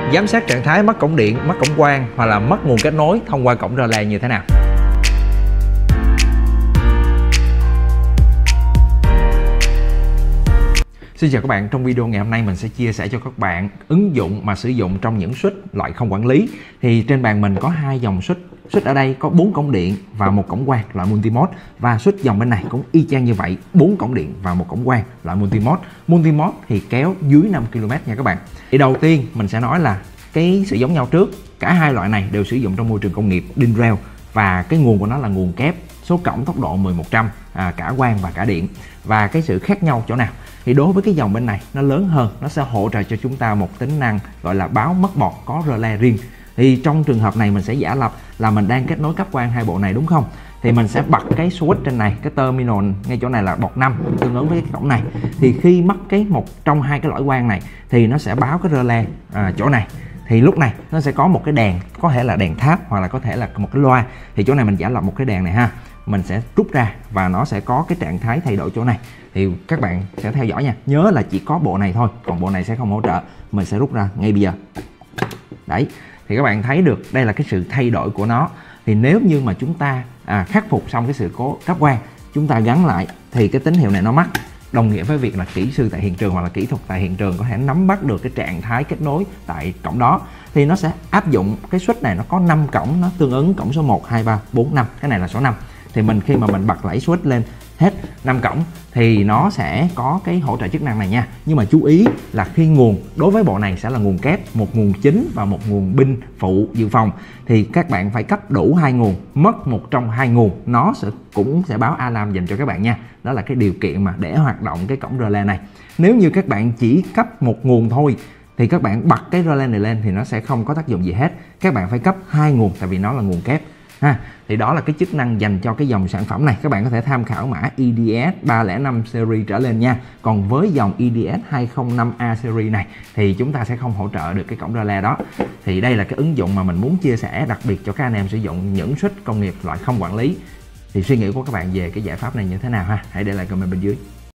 Giám sát trạng thái mất cổng điện, mất cổng quang hoặc là mất nguồn kết nối thông qua cổng rơ le như thế nào? Xin chào các bạn, trong video ngày hôm nay mình sẽ chia sẻ cho các bạn ứng dụng mà sử dụng trong những switch loại không quản lý. Thì trên bàn mình có hai dòng switch ở đây có 4 cổng điện và một cổng quang loại multimode, và switch dòng bên này cũng y chang như vậy, 4 cổng điện và một cổng quang loại multimode. Multimode thì kéo dưới 5 km nha các bạn. Thì đầu tiên mình sẽ nói là cái sự giống nhau trước, cả hai loại này đều sử dụng trong môi trường công nghiệp DIN rail, và cái nguồn của nó là nguồn kép, số cổng tốc độ 10100, cả quang và cả điện. Và cái sự khác nhau chỗ nào? Thì đối với cái dòng bên này nó lớn hơn, nó sẽ hỗ trợ cho chúng ta một tính năng gọi là báo mất bọt có rơ le riêng. Thì trong trường hợp này mình sẽ giả lập là mình đang kết nối cáp quang hai bộ này, đúng không? Thì mình sẽ bật cái switch trên này, cái terminal ngay chỗ này là bọt 5 tương ứng với cái cổng này. Thì khi mất cái một trong hai cái lõi quang này thì nó sẽ báo cái rơ le chỗ này. Thì lúc này nó sẽ có một cái đèn, có thể là đèn tháp hoặc là có thể là một cái loa. Thì chỗ này mình giả lập một cái đèn này ha, mình sẽ rút ra và nó sẽ có cái trạng thái thay đổi chỗ này. Thì các bạn sẽ theo dõi nha, nhớ là chỉ có bộ này thôi, còn bộ này sẽ không hỗ trợ. Mình sẽ rút ra ngay bây giờ. Đấy, thì các bạn thấy được đây là cái sự thay đổi của nó. Thì nếu như mà chúng ta khắc phục xong cái sự cố cáp quang, chúng ta gắn lại thì cái tín hiệu này nó mất, đồng nghĩa với việc là kỹ sư tại hiện trường hoặc là kỹ thuật tại hiện trường có thể nắm bắt được cái trạng thái kết nối tại cổng đó. Thì nó sẽ áp dụng cái switch này, nó có 5 cổng, nó tương ứng cổng số 1, 2, 3, 4, 5. Cái này là số 5. Thì khi mà mình bật đẩy switch lên hết 5 cổng thì nó sẽ có cái hỗ trợ chức năng này nha. Nhưng mà chú ý là khi nguồn đối với bộ này sẽ là nguồn kép, một nguồn chính và một nguồn pin phụ dự phòng, thì các bạn phải cấp đủ hai nguồn. Mất một trong hai nguồn nó cũng sẽ báo alarm dành cho các bạn nha. Đó là cái điều kiện mà để hoạt động cái cổng rơ le này. Nếu như các bạn chỉ cấp một nguồn thôi thì các bạn bật cái rơ le này lên thì nó sẽ không có tác dụng gì hết. Các bạn phải cấp hai nguồn tại vì nó là nguồn kép ha. Thì đó là cái chức năng dành cho cái dòng sản phẩm này. Các bạn có thể tham khảo mã EDS 305 series trở lên nha. Còn với dòng EDS 205A series này thì chúng ta sẽ không hỗ trợ được cái cổng rơ le đó. Thì đây là cái ứng dụng mà mình muốn chia sẻ đặc biệt cho các anh em sử dụng những switch công nghiệp loại không quản lý. Thì suy nghĩ của các bạn về cái giải pháp này như thế nào ha? Hãy để lại comment bên dưới.